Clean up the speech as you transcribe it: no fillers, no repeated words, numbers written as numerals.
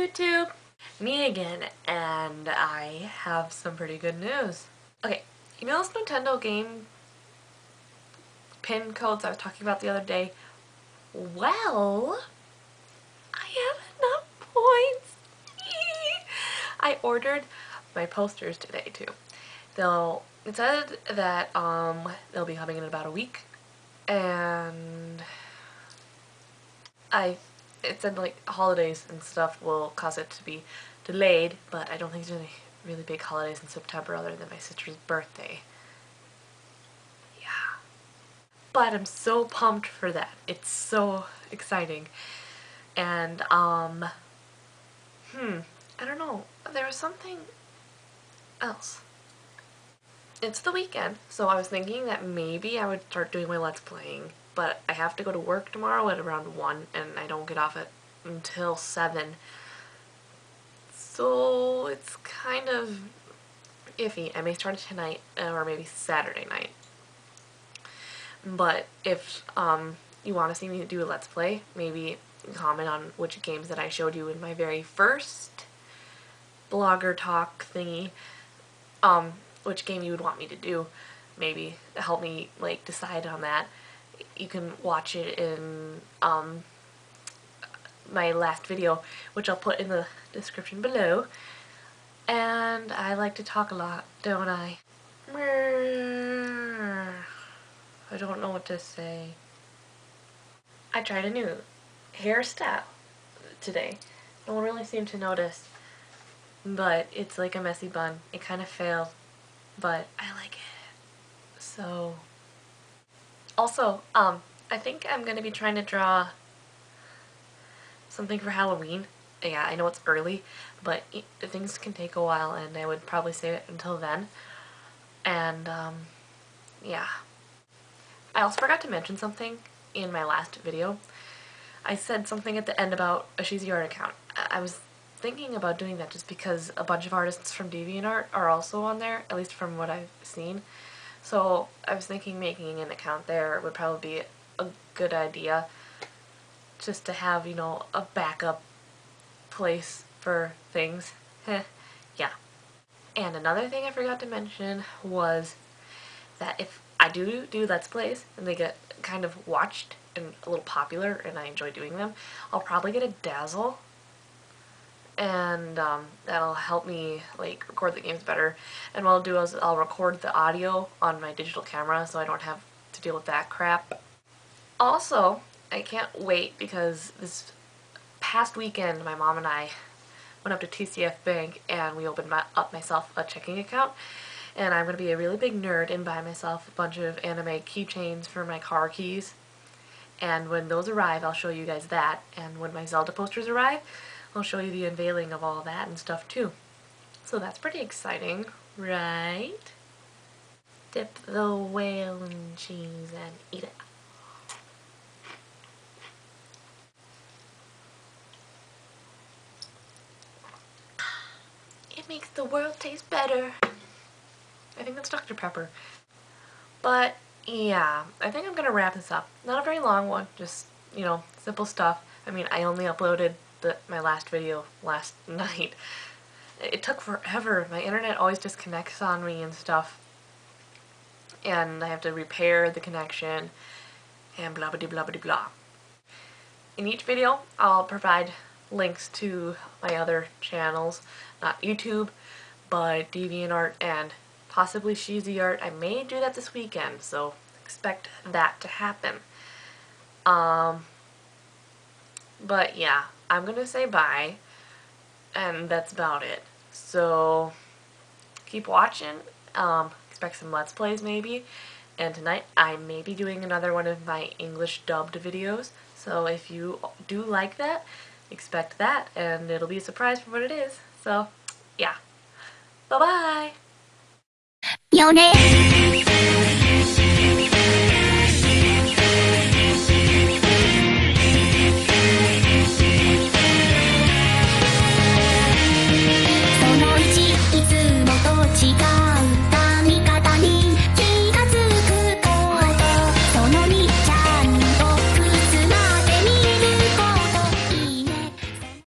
YouTube! Me again, and I have some pretty good news. Okay, you know those Nintendo game pin codes I was talking about the other day? Well, I have enough points! I ordered my posters today too. It said that they'll be coming in about a week, and it said like holidays and stuff will cause it to be delayed, but I don't think there's any really big holidays in September other than my sister's birthday. Yeah. But I'm so pumped for that. It's so exciting. And I don't know. There was something else. It's the weekend, so I was thinking that maybe I would start doing my Let's Playing, but I have to go to work tomorrow at around 1, and I don't get off until 7. So it's kind of iffy. I may start it tonight, or maybe Saturday night. But if you want to see me do a Let's Play, maybe comment on which games that I showed you in my very first blogger talk thingy, which game you would want me to do. Maybe help me like decide on that. You can watch it in my last video, which I'll put in the description below. And I like to talk a lot, don't I? I don't know what to say. I tried a new hairstyle today. No one really seemed to notice, but it's like a messy bun. It kind of failed, but I like it. So, also, I think I'm gonna be trying to draw something for Halloween. Yeah, I know it's early, but things can take a while, and I would probably save it until then. And, yeah. I also forgot to mention something in my last video. I said something at the end about a Sheezy Art account. I was thinking about doing that just because a bunch of artists from DeviantArt are also on there, at least from what I've seen. So I was thinking making an account there would probably be a good idea, just to have, you know, a backup place for things. Yeah. And another thing I forgot to mention was that if I do Let's Plays and they get kind of watched and a little popular and I enjoy doing them, I'll probably get a Dazzle, and that'll help me like record the games better. And what I'll do is I'll record the audio on my digital camera so I don't have to deal with that crap. Also, I can't wait because this past weekend my mom and I went up to TCF Bank and we opened up myself a checking account, and I'm going to be a really big nerd and buy myself a bunch of anime keychains for my car keys. And when those arrive, I'll show you guys that. And when my Zelda posters arrive, I'll show you the unveiling of all that and stuff too. So that's pretty exciting, right? Dip the whale in cheese and eat it. It makes the world taste better. I think that's Dr. Pepper. But yeah, I think I'm gonna wrap this up. Not a very long one, just, you know, simple stuff. I mean, I only uploaded my last video last night. It took forever. My internet always disconnects on me and stuff, and I have to repair the connection and blah blah blah blah blah. In each video, I'll provide links to my other channels, not YouTube, but DeviantArt and possibly Sheezy Art. I may do that this weekend, so expect that to happen. But yeah, I'm gonna say bye, and that's about it. So keep watching. Expect some Let's Plays maybe, and tonight I may be doing another one of my English dubbed videos. So if you do like that, expect that, and it'll be a surprise for what it is. So yeah, bye bye. Your name.